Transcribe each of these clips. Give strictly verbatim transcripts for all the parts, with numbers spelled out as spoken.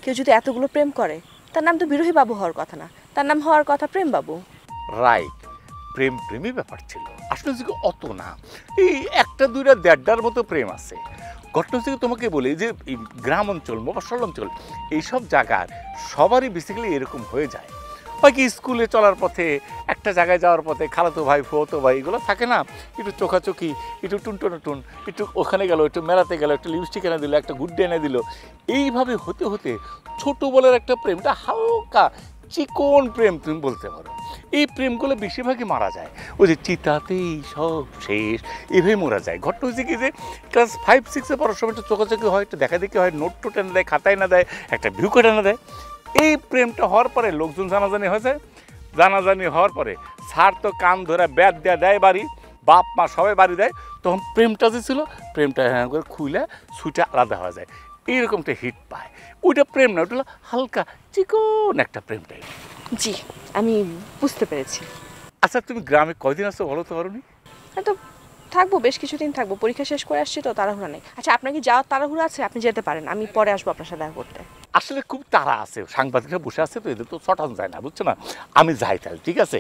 কেউ যদি এতগুলো প্রেম করে তার নাম তো বিরোহী বাবু হওয়ার কথা না, তার নাম হওয়ার কথা প্রেম বাবু। রাইট, প্রেম প্রেমই ব্যাপার ছিল। আসলে হচ্ছে অত না, এই একটা দুইটা দেড়টার মতো প্রেম আছে। ঘটনা হচ্ছে তোমাকে বলি যে গ্রাম অঞ্চল মফস্বল অঞ্চল এইসব জায়গার সবারই বেসিক্যালি এরকম হয়ে যায়। হয় কি স্কুলে চলার পথে, একটা জায়গায় যাওয়ার পথে খালাতো ভাই ফুয়াতো ভাই এগুলো থাকে না, একটু চোখাচোখি, একটু টুনটুন টুন, একটু ওখানে গেল, একটু মেলাতে গেল, একটা লিপস্টিক এনে দিল, একটা গুড্ডে এনে দিল। এইভাবে হতে হতে ছোটো বলের একটা প্রেমটা হালকা চিকন প্রেম তুমি বলতে পারো। এই প্রেমগুলো বেশিরভাগই মারা যায়, ওই যে চিতাতেই সব শেষ, এভাবে মারা যায়। ঘটনা হচ্ছে কি যে ক্লাস ফাইভ সিক্সে পড়ার সময় একটু চোখাচোখি হয়, একটু দেখা দেখি হয়, নোট টোট এনে দেয়, খাতায় না দেয়, একটা ভিউ কার্ড এনে দেয়। এই প্রেমটা হওয়ার পরে লোকজন জানাজানি হয়ে যায়। জানাজানি হওয়ার পরে স্যার তো কান ধরে ব্যাট দেয়া দেয় বাড়ি, বাপ মা সবাই বাড়ি দেয়। তখন প্রেমটা যে ছিল প্রেমটা হ্যাঁ করে খুলে সুইটা আলাদা হয়ে যায়, এইরকমটা হিট পায়। ওইটা প্রেম না, ওটা হলো হালকা চিকন একটা প্রেমটাই। জি, আমি বুঝতে পেরেছি। আচ্ছা, তুমি গ্রামে কয়দিন আসছো বলো তো পারোনি? তো থাকবো, বেশ কিছুদিন থাকবো, পরীক্ষা শেষ করে আসছি তো, তাড়াহুড়া নেই। আচ্ছা, আপনার কি যাওয়ার তাড়াহুড়া আছে? আপনি যেতে পারেন, আমি পরে আসবো আপনার সাথে দেখা করতে। আসলে খুব তাড়া আছে, সাংবাদিকরা বসে আছে তো, এদের তো ছটানো যায় না, বুঝছো না। আমি যাই তাহলে, ঠিক আছে?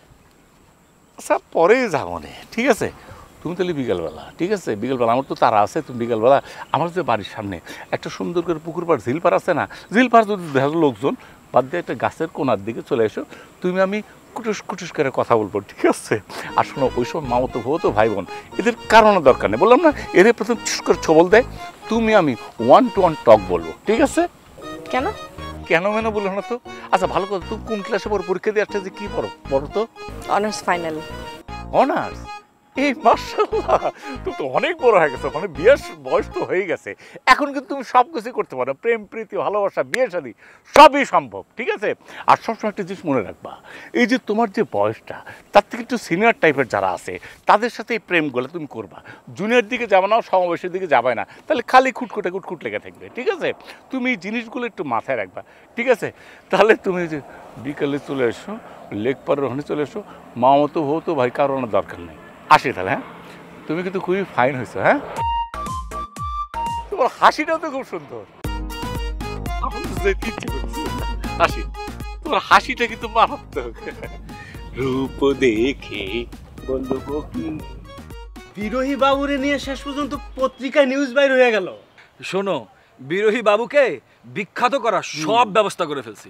আচ্ছা, পরে যাবো না, ঠিক আছে? তুমি তাহলে বিকেলবেলা, ঠিক আছে? বিকেলবেলা আমার তো তারা আছে, তুমি বিকেলবেলা আমার যে বাড়ির সামনে একটা সুন্দর করে পুকুর পাড় ঝিল পাড় আছে না, ঝিল পাড় যদি দেখো লোকজন বাদ দিয়ে একটা গাছের কোনার দিকে চলে এসো, তুমি আমি কুটুস কুটুস করে কথা বলবো, ঠিক আছে? আর শোনো, ওই সব মামতো ভতো ভাই বোন এদের কারণে দরকার নেই, বললাম না, এদের প্রথম চুস করে ছবল দেয়, তুমি আমি ওয়ান টু ওয়ান টক বলবো, ঠিক আছে? কেন কেন মেন বললো না তো? আচ্ছা, ভালো কথা, তুমি কোন ক্লাসে পড়ো? পরীক্ষা দিয়ে আসছে যে কী পড়ো বলো তো? Honours final. অনার্স? এই মাশাআল্লাহ, তুমি তো অনেক বড় হয়ে গেছো, মানে বিয়ের বয়স তো হয়ে গেছে। এখন কিন্তু তুমি সব কিছুই করতে পারো, প্রেম প্রীতি ভালোবাসা বিয়ে শাদী সবই সম্ভব, ঠিক আছে? আর সবসময় একটা জিনিস মনে রাখবা, এই যে তোমার যে বয়সটা তার থেকে একটু সিনিয়র টাইপের যারা আছে তাদের সাথে এই প্রেমগুলো তুমি করবা। জুনিয়র দিকে যাবে না, সমাবেশের দিকে যাবে না, তাহলে খালি খুটখুটে খুটখুট লেগে থাকবে, ঠিক আছে? তুমি এই জিনিসগুলো একটু মাথায় রাখবা, ঠিক আছে? তাহলে তুমি যে বিকালে চলে এসো, লেক পাড়ের ওখানে চলে এসো, মা মতো হতো ভাই, কারোর দরকার নেই। আসি তাহলে, হ্যাঁ? তুমি কিন্তু খুবই ফাইন হয়েছো, হ্যাঁ? তোমার হাসিটাও তো খুব সুন্দর, হাসি, তোমার হাসিটা কিন্তু মারাত্মক। রূপ দেখে বলবো কি। বিরোহী বাবুরে নিয়ে শেষ পর্যন্ত পত্রিকায় নিউজ বাইর হয়ে গেল। শোনো, বিরোহী বাবুকে বিখ্যাত করার সব ব্যবস্থা করে ফেলছি।